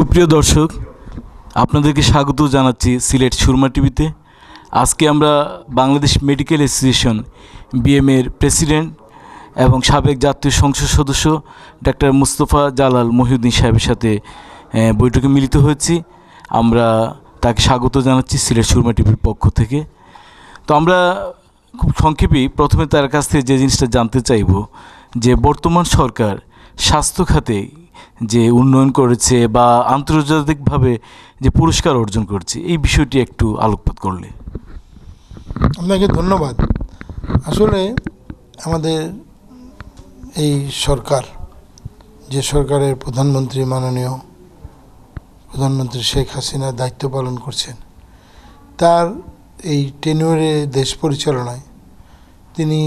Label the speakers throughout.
Speaker 1: সুপ্রিয় দর্শক, আপনাদেরকে স্বাগত জানাচ্ছি সিলেট সুরমা টিভিতে। আজকে আমরা বাংলাদেশ মেডিকেল অ্যাসোসিয়েশন বিএমের প্রেসিডেন্ট এবং সাবেক জাতীয় সংসদ সদস্য ডাক্তার মুস্তফা জালাল মহিউদ্দিন সাহেবের সাথে বৈঠকে মিলিত হয়েছি। আমরা তাকে স্বাগত জানাচ্ছি সিলেট সুরমা টিভির পক্ষ থেকে। তো আমরা খুব সংক্ষেপেই প্রথমে তার কাছ থেকে যে জিনিসটা জানতে চাইব যে বর্তমান সরকার স্বাস্থ্য খাতে যে উন্নয়ন করেছে বা আন্তর্জাতিকভাবে যে পুরস্কার অর্জন করেছে, এই বিষয়টি একটু আলোকপাত করলে।
Speaker 2: আপনাকে ধন্যবাদ। আসলে আমাদের এই সরকার, যে সরকারের প্রধানমন্ত্রী মাননীয় প্রধানমন্ত্রী শেখ হাসিনা দায়িত্ব পালন করছেন, তার এই টেনিউরে দেশ পরিচালনায় তিনি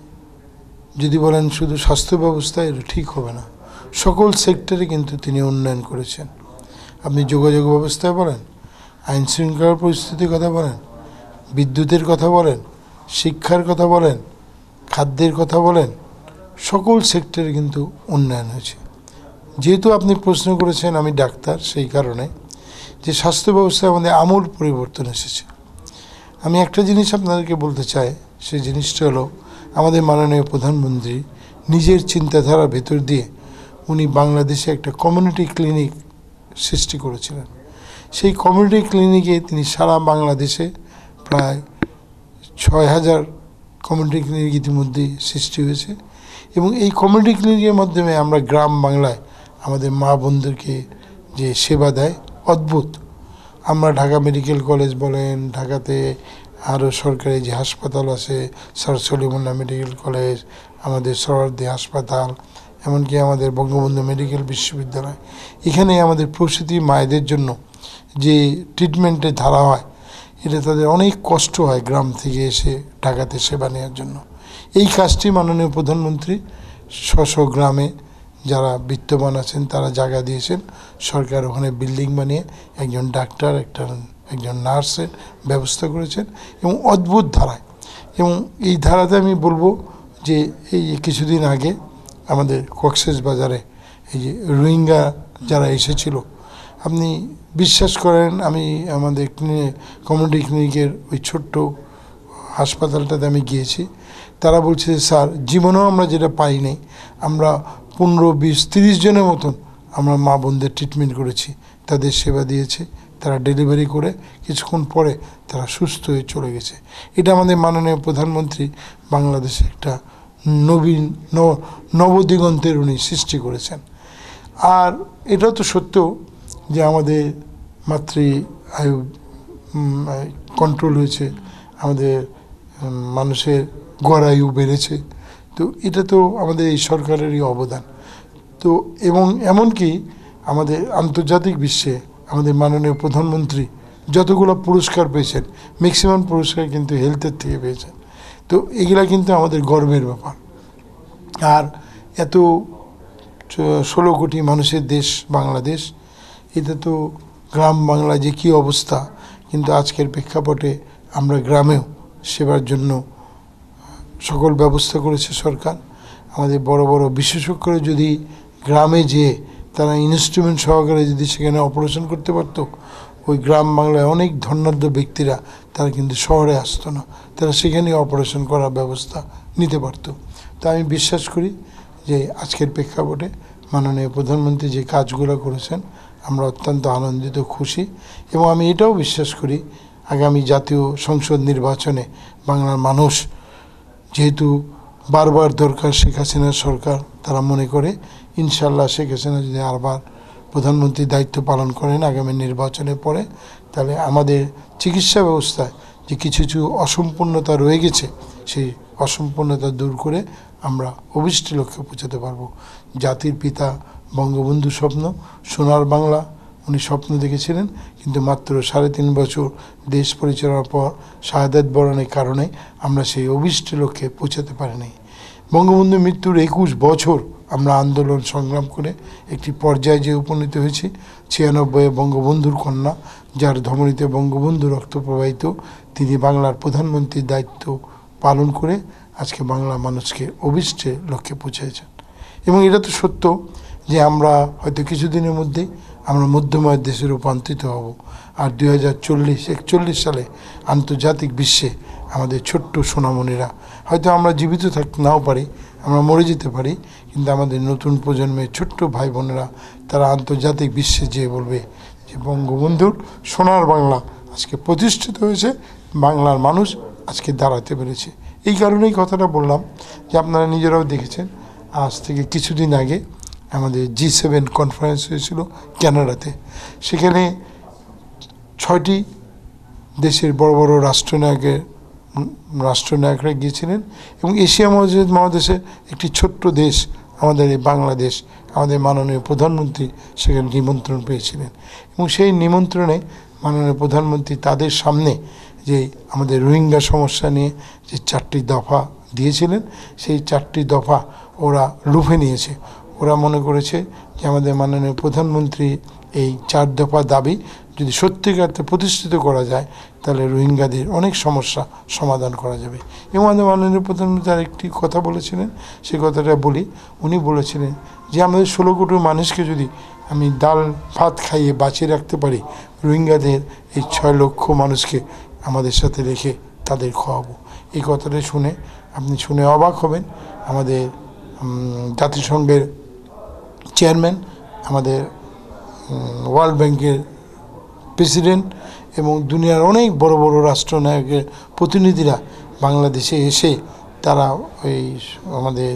Speaker 2: যদি বলেন শুধু স্বাস্থ্য ব্যবস্থা, এটা ঠিক হবে না। সকল সেক্টরে কিন্তু তিনি উন্নয়ন করেছেন। আপনি যোগাযোগ ব্যবস্থায় বলেন, আইন শৃঙ্খলার পরিস্থিতির কথা বলেন, বিদ্যুতের কথা বলেন, শিক্ষার কথা বলেন, খাদ্যের কথা বলেন, সকল সেক্টরে কিন্তু উন্নয়ন হয়েছে। যেহেতু আপনি প্রশ্ন করেছেন, আমি ডাক্তার, সেই কারণে যে স্বাস্থ্য ব্যবস্থায় আমাদের আমূল পরিবর্তন এসেছে। আমি একটা জিনিস আপনাদেরকে বলতে চাই, সেই জিনিসটা হলো আমাদের মাননীয় প্রধানমন্ত্রী নিজের চিন্তাধারার ভেতর দিয়ে উনি বাংলাদেশে একটা কমিউনিটি ক্লিনিক সৃষ্টি করেছিলেন। সেই কমিউনিটি ক্লিনিকে তিনি সারা বাংলাদেশে প্রায় ৬,০০০ কমিউনিটি ক্লিনিক ইতিমধ্যে সৃষ্টি হয়েছে। এবং এই কমিউনিটি ক্লিনিকের মাধ্যমে আমরা গ্রাম বাংলায় আমাদের মা বোনদেরকে যে সেবা দেয়, অদ্ভুত। আমরা ঢাকা মেডিকেল কলেজ বলেন, ঢাকাতে আরও সরকারি যে হাসপাতাল আছে, স্যার সলিমুল্লাহ মেডিকেল কলেজ, আমাদের সরওয়ার্দী হাসপাতাল, এমনকি আমাদের বঙ্গবন্ধু মেডিকেল বিশ্ববিদ্যালয়, এখানে আমাদের প্রসূতি মায়েদের জন্য যে ট্রিটমেন্টের ধারা হয়, এটা তাদের অনেক কষ্ট হয় গ্রাম থেকে এসে ঢাকাতে সেবা নেওয়ার জন্য। এই কাজটি মাননীয় প্রধানমন্ত্রী স্ব গ্রামে যারা বিত্তবান আছেন তারা জায়গা দিয়েছেন, সরকার ওখানে বিল্ডিং বানিয়ে একজন ডাক্তার একজন নার্সের ব্যবস্থা করেছেন এবং অদ্ভুত ধারায়। এবং এই ধারাতে আমি বলবো যে এই কিছুদিন আগে আমাদের কক্সবাজারে এই যে রোহিঙ্গা যারা এসেছিল, আপনি বিশ্বাস করেন, আমি আমাদের কমিউনিটি ক্লিনিকের ওই ছোট্ট হাসপাতালটাতে আমি গিয়েছি, তারা বলছে যে স্যার, জীবনেও আমরা যেটা পাই নাই, আমরা 15, 20, 30 জনের মতন আমরা মা বোনদের ট্রিটমেন্ট করেছি, তাদের সেবা দিয়েছে, তারা ডেলিভারি করে কিছুক্ষণ পরে তারা সুস্থ হয়ে চলে গেছে। এটা আমাদের মাননীয় প্রধানমন্ত্রী বাংলাদেশে একটা নবদিগন্তের উনি সৃষ্টি করেছেন। আর এটাও তো সত্য যে আমাদের মাতৃ আয়ু কন্ট্রোল হয়েছে, আমাদের মানুষের গড় আয়ু বেড়েছে। তো এটা তো আমাদের এই সরকারেরই অবদান। তো এবং এমনকি আমাদের আন্তর্জাতিক বিশ্বে আমাদের মাননীয় প্রধানমন্ত্রী যতগুলো পুরস্কার পেয়েছেন, ম্যাক্সিমাম পুরস্কার কিন্তু হেলথের থেকে পেয়েছেন। তো এগুলা কিন্তু আমাদের গর্বের ব্যাপার। আর এত 16 কোটি মানুষের দেশ বাংলাদেশ, এটা তো গ্রাম বাংলা যে কী অবস্থা, কিন্তু আজকের প্রেক্ষাপটে আমরা গ্রামেও সেবার জন্য সকল ব্যবস্থা করেছে সরকার। আমাদের বড় বড় বিশেষজ্ঞরা যদি গ্রামে যেয়ে তারা ইনস্ট্রুমেন্ট সহকারে যদি সেখানে অপারেশন করতে পারত, ওই গ্রাম বাংলায় অনেক ধনাঢ্য ব্যক্তিরা তারা কিন্তু শহরে আসতো না, তারা সেখানেই অপারেশন করার ব্যবস্থা নিতে পারত। তা আমি বিশ্বাস করি যে আজকের প্রেক্ষাপটে মাননীয় প্রধানমন্ত্রী যে কাজগুলো করেছেন, আমরা অত্যন্ত আনন্দিত, খুশি। এবং আমি এটাও বিশ্বাস করি আগামী জাতীয় সংসদ নির্বাচনে বাংলার মানুষ, যেহেতু বারবার দরকার শেখ হাসিনার সরকার, তারা মনে করে ইনশাল্লাহ শেখ হাসিনা যদি আরবার প্রধানমন্ত্রীর দায়িত্ব পালন করেন আগামী নির্বাচনের পরে, তাহলে আমাদের চিকিৎসা ব্যবস্থায় যে কিছু কিছু অসম্পূর্ণতা রয়ে গেছে, সেই অসম্পূর্ণতা দূর করে আমরা অভিষ্ট লক্ষ্যে পৌঁছাতে পারবো। জাতির পিতা বঙ্গবন্ধু স্বপ্ন সোনার বাংলা উনি স্বপ্ন দেখেছিলেন, কিন্তু মাত্র 3.5 বছর দেশ পরিচালনার পর শাহাদাত বরণের কারণে আমরা সেই অভিষ্ট লক্ষ্যে পৌঁছাতে পারিনি। বঙ্গবন্ধুর মৃত্যুর 21 বছর আমরা আন্দোলন সংগ্রাম করে একটি পর্যায়ে যে উপনীত হয়েছি, 96 বঙ্গবন্ধুর কন্যা, যার ধমনীতে বঙ্গবন্ধু রক্ত প্রবাহিত, তিনি বাংলার প্রধানমন্ত্রীর দায়িত্ব পালন করে আজকে বাংলা মানুষকে অভিষ্টে লক্ষ্যে পৌঁছেছেন। এবং এটা তো সত্য যে আমরা হয়তো কিছুদিনের মধ্যেই আমরা মধ্যময় দেশে রূপান্তরিত হব। আর 2040-41 সালে আন্তর্জাতিক বিশ্বে আমাদের ছোট্ট সোনামণিরা, হয়তো আমরা জীবিত থাকতে নাও পারি, আমরা মরে যেতে পারি, কিন্তু আমাদের নতুন প্রজন্মের ছোট্ট ভাই বোনেরা তারা আন্তর্জাতিক বিশ্বে যেয়ে বলবে যে বঙ্গবন্ধুর সোনার বাংলা আজকে প্রতিষ্ঠিত হয়েছে, বাংলার মানুষ আজকে দাঁড়াতে পেরেছে। এই কারণেই কথাটা বললাম যে আপনারা নিজেরাও দেখেছেন, আজ থেকে কিছুদিন আগে আমাদের G7 কনফারেন্স হয়েছিল কানাডাতে। সেখানে 6টি দেশের বড় বড় রাষ্ট্রনায়করা গিয়েছিলেন এবং এশিয়া মহাদেশে একটি ছোট্ট দেশ আমাদের এই বাংলাদেশ, আমাদের মাননীয় প্রধানমন্ত্রী সেখানে নিমন্ত্রণ পেয়েছিলেন এবং সেই নিমন্ত্রণে মাননীয় প্রধানমন্ত্রী তাদের সামনে যে আমাদের রোহিঙ্গা সমস্যা নিয়ে যে 4টি দফা দিয়েছিলেন, সেই 4টি দফা ওরা লুফে নিয়েছে। ওরা মনে করেছে যে আমাদের মাননীয় প্রধানমন্ত্রী এই 4 দফা দাবি যদি সত্যিকারতে প্রতিষ্ঠিত করা যায় তাহলে রোহিঙ্গাদের অনেক সমস্যা সমাধান করা যাবে। এবং আমাদের মাননীয় প্রধানমন্ত্রী আরেকটি কথা বলেছিলেন, সেই কথাটা বলি। উনি বলেছিলেন যে আমাদের 16 কোটি মানুষকে যদি আমি ডাল ভাত খাইয়ে বাঁচিয়ে রাখতে পারি, রোহিঙ্গাদের এই 6 লক্ষ মানুষকে আমাদের সাথে রেখে তাদের খাওয়াবো। এই কথাটা আপনি শুনে অবাক হবেন। আমাদের জাতিসংঘের চেয়ারম্যান, আমাদের ওয়ার্ল্ড ব্যাংকের প্রেসিডেন্ট এবং দুনিয়ার অনেক বড় বড় রাষ্ট্রনায়কের প্রতিনিধিরা বাংলাদেশে এসে তারা ওই আমাদের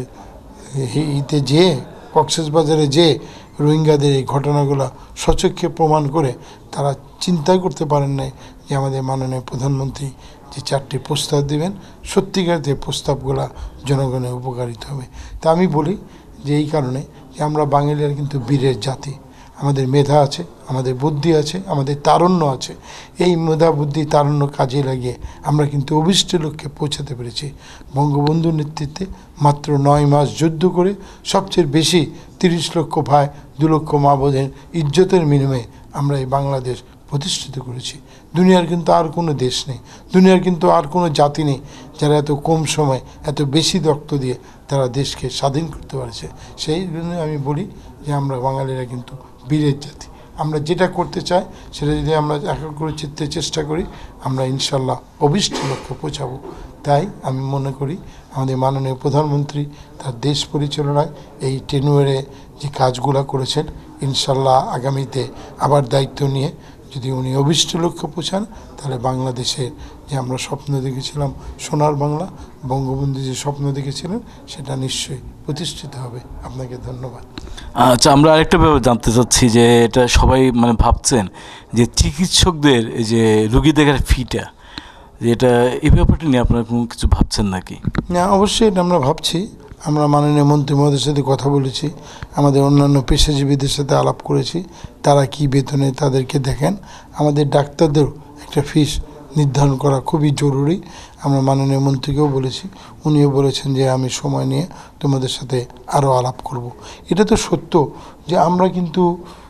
Speaker 2: যেয়ে কক্সবাজারে যেয়ে রোহিঙ্গাদের এই ঘটনাগুলো সচক্ষে প্রমাণ করে তারা চিন্তাই করতে পারেন নাই যে আমাদের মাননীয় প্রধানমন্ত্রী যে 4টি প্রস্তাব দেবেন, সত্যিকার যে প্রস্তাবগুলো জনগণের উপকারিত হবে। তা আমি বলি যে এই কারণে যে আমরা বাঙালিরা কিন্তু বীরের জাতি, আমাদের মেধা আছে, আমাদের বুদ্ধি আছে, আমাদের তারুণ্য আছে। এই মেধা বুদ্ধি তারুণ্য কাজে লাগিয়ে আমরা কিন্তু অভিষ্ট লক্ষ্যে পৌঁছাতে পেরেছি। বঙ্গবন্ধুর নেতৃত্বে মাত্র 9 মাস যুদ্ধ করে সবচেয়ে বেশি 30 লক্ষ ভাই 2 লক্ষ মা বোনের ইজ্জতের বিনিময়ে আমরা এই বাংলাদেশ প্রতিষ্ঠিত করেছি। দুনিয়ার কিন্তু আর কোনো দেশ নেই, দুনিয়ার কিন্তু আর কোনো জাতি নেই যারা এত কম সময় এত বেশি রক্ত দিয়ে তারা দেশকে স্বাধীন করতে পারছে। সেই জন্য আমি বলি যে আমরা বাঙালিরা কিন্তু বীরের জাতি। আমরা যেটা করতে চাই সেটা যদি আমরা একাগ্র চিত্তে চেষ্টা করি, আমরা ইনশাল্লাহ অভিষ্ট লক্ষ্যে পৌঁছাবো। তাই আমি মনে করি আমাদের মাননীয় প্রধানমন্ত্রী তার দেশ পরিচালনায় এই টেনুয়ারে যে কাজগুলো করেছেন, ইনশাল্লাহ আগামীতে আবার দায়িত্ব নিয়ে যদি উনি অভিষ্ট লক্ষ্যে পৌঁছান তাহলে বাংলাদেশে যে আমরা স্বপ্ন দেখেছিলাম সোনার বাংলা, বঙ্গবন্ধু যে স্বপ্ন দেখেছিলেন সেটা নিশ্চয়ই প্রতিষ্ঠিত হবে। আপনাকে ধন্যবাদ।
Speaker 1: আচ্ছা, আমরা আরেকটা ব্যাপার জানতে চাচ্ছি যে এটা সবাই ভাবছেন যে চিকিৎসকদের এই যে রুগী দেখার ফিটা, যে এটা এই ব্যাপারটা নিয়ে আপনারা কোনো কিছু ভাবছেন নাকি?
Speaker 2: না, অবশ্যই এটা আমরা ভাবছি। আমরা মাননীয় মন্ত্রী মহোদয়ের সাথে কথা বলেছি, আমাদের অন্যান্য পেশাজীবীদের সাথে আলাপ করেছি, তারা কি বেতনে তাদেরকে দেখেন। আমাদের ডাক্তারদেরও একটা ফিস নির্ধারণ করা খুবই জরুরি। আমরা মাননীয় মন্ত্রীকেও বলেছি, উনিও বলেছেন যে আমি সময় নিয়ে তোমাদের সাথে আরও আলাপ করব। এটা তো সত্য যে আমরা কিন্তু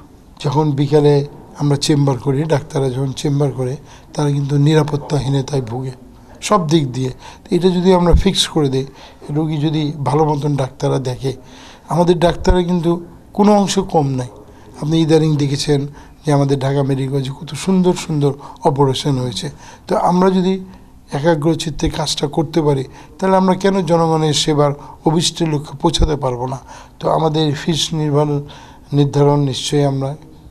Speaker 2: যখন বিকালে আমরা চেম্বার করি, ডাক্তাররা যখন চেম্বার করে তারা কিন্তু নিরাপত্তাহীনতায় ভুগে সব দিক দিয়ে। এটা যদি আমরা ফিক্স করে দিই, রোগী যদি ভালো মতন ডাক্তাররা দেখে, আমাদের ডাক্তাররা কিন্তু কোনো অংশ কম নাই। আপনি ইদানিং দেখেছেন যে আমাদের ঢাকা মেডিকেল কলেজে কত সুন্দর সুন্দর অপারেশন হয়েছে। তো আমরা যদি একাগ্রচিত্তে কাজটা করতে পারি তাহলে আমরা কেন জনগণের সেবার অভিষ্ট লক্ষ্যে পৌঁছাতে পারবো না? তো আমাদের ফিস নির্ধারণ নিশ্চয়ই আমরা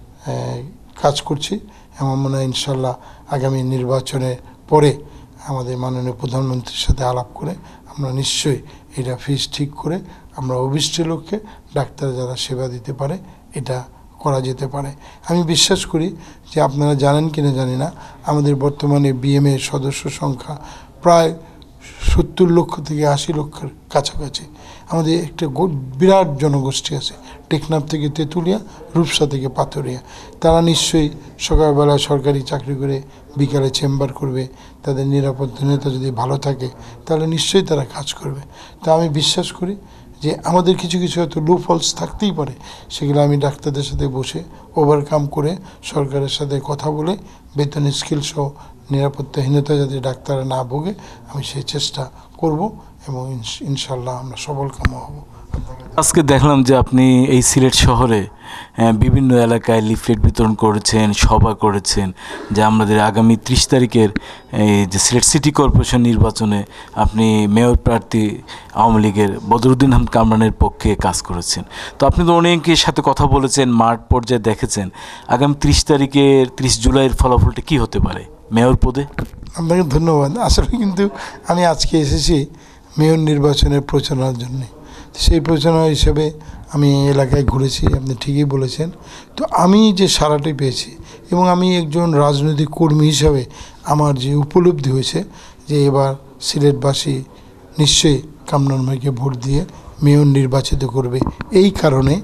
Speaker 2: কাজ করছি। আমার মনে হয় ইনশাল্লাহ আগামী নির্বাচনের পরে আমাদের মাননীয় প্রধানমন্ত্রীর সাথে আলাপ করে আমরা নিশ্চয়ই এটা ফিস ঠিক করে আমরা অভিষ্ট লক্ষ্যে ডাক্তার যারা সেবা দিতে পারে এটা করা যেতে পারে। আমি বিশ্বাস করি যে আপনারা জানেন কিনা জানি না, আমাদের বর্তমানে বিএমএ সদস্য সংখ্যা প্রায় 70 লক্ষ থেকে 80 লক্ষের কাছাকাছি। আমাদের একটা বিরাট জনগোষ্ঠী আছে, টেকনাফ থেকে তেঁতুলিয়া, রূপসা থেকে পাথরিয়া। তারা নিশ্চয়ই সকালবেলা সরকারি চাকরি করে বিকালে চেম্বার করবে। তাদের নিরাপত্তা যদি ভালো থাকে তাহলে নিশ্চয়ই তারা কাজ করবে। তা আমি বিশ্বাস করি যে আমাদের কিছু কিছু হয়তো লো ফলস থাকতেই পারে, সেগুলো আমি ডাক্তারদের সাথে বসে ওভারকাম করে সরকারের সাথে কথা বলে বেতন স্কেল সহ নিরাপত্তাহীনতা যাতে ডাক্তাররা না ভোগে আমি সেই চেষ্টা করব এবং ইনশাল্লাহ আমরা সফলকাম হব।
Speaker 1: আজকে দেখলাম যে আপনি এই সিলেট শহরে বিভিন্ন এলাকায় লিফলেট বিতরণ করেছেন, সভা করেছেন, যে আমাদের আগামী 30 তারিখের এই যে সিলেট সিটি কর্পোরেশন নির্বাচনে আপনি মেয়র প্রার্থী আওয়ামী লীগের বদরুদ্দিন আহমদ কামরানের পক্ষে কাজ করেছেন। তো আপনি তো অনেকের সাথে কথা বলেছেন, মাঠ পর্যায়ে দেখেছেন, আগামী 30 জুলাইয়ের ফলাফলটা কী হতে পারে মেয়র পদে?
Speaker 2: আপনাকে ধন্যবাদ। আসলে কিন্তু আমি আজকে এসেছি মেয়র নির্বাচনের প্রচারণার জন্যে। সেই প্রচারণা হিসেবে আমি এলাকায় ঘুরেছি, আপনি ঠিকই বলেছেন। তো আমি যে সারাটি পেয়েছি এবং আমি একজন রাজনৈতিক কর্মী হিসাবে আমার যে উপলব্ধি হয়েছে যে এবার সিলেটবাসী নিশ্চয়ই কামরান ভাইকে ভোট দিয়ে মেয়র নির্বাচিত করবে, এই কারণে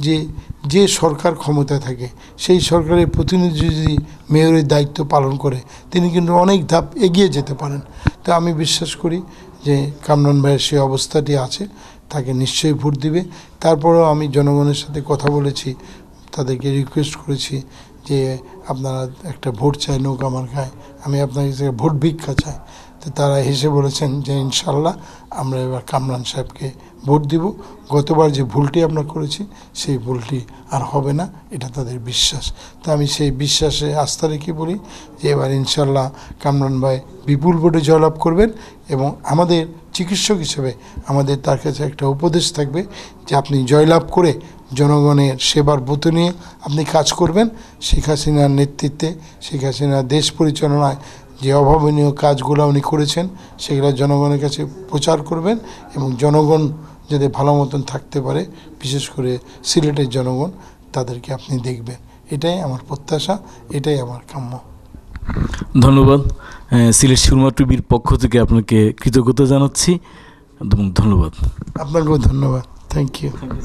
Speaker 2: যে সরকার ক্ষমতায় থাকে সেই সরকারের প্রতিনিধি যদি মেয়রের দায়িত্ব পালন করে তিনি কিন্তু অনেক ধাপ এগিয়ে যেতে পারেন। তো আমি বিশ্বাস করি যে কামরান ভাইয়ের সেই অবস্থাটি আছে, তাকে নিশ্চয়ই ভোট দিবে। তারপরেও আমি জনগণের সাথে কথা বলেছি, তাদেরকে রিকোয়েস্ট করেছি যে আপনারা একটা ভোট চাই নৌকা মার্কায়, আমি আপনার কাছে ভোট ভিক্ষা চাই। তো তারা হেসে বলেছেন যে ইনশাল্লাহ আমরা এবার কামরান সাহেবকে ভোট দিব। গতবার যে ভুলটি আমরা করেছি সেই ভুলটি আর হবে না, এটা তাদের বিশ্বাস। তা আমি সেই বিশ্বাসে আস্থা রেখে বলি যে এবার ইনশাল্লাহ কামরান ভাই বিপুল ভোটে জয়লাভ করবেন। এবং আমাদের চিকিৎসক হিসেবে আমাদের তার কাছে একটা উপদেশ থাকবে যে আপনি জয়লাভ করে জনগণের সেবার ব্রত নিয়ে আপনি কাজ করবেন। শেখ হাসিনার নেতৃত্বে, শেখ হাসিনার দেশ পরিচালনায় যে অভাবনীয় কাজগুলো উনি করেছেন সেগুলো জনগণের কাছে প্রচার করবেন এবং জনগণ যাতে ভালো মতন থাকতে পারে, বিশেষ করে সিলেটের জনগণ, তাদেরকে আপনি দেখবেন। এটাই আমার প্রত্যাশা, এটাই আমার কাম্য।
Speaker 1: ধন্যবাদ। সিলেট সুরমা টিভির পক্ষ থেকে আপনাকে কৃতজ্ঞতা জানাচ্ছি এবং ধন্যবাদ।
Speaker 2: আপনাকেও ধন্যবাদ। Thank you.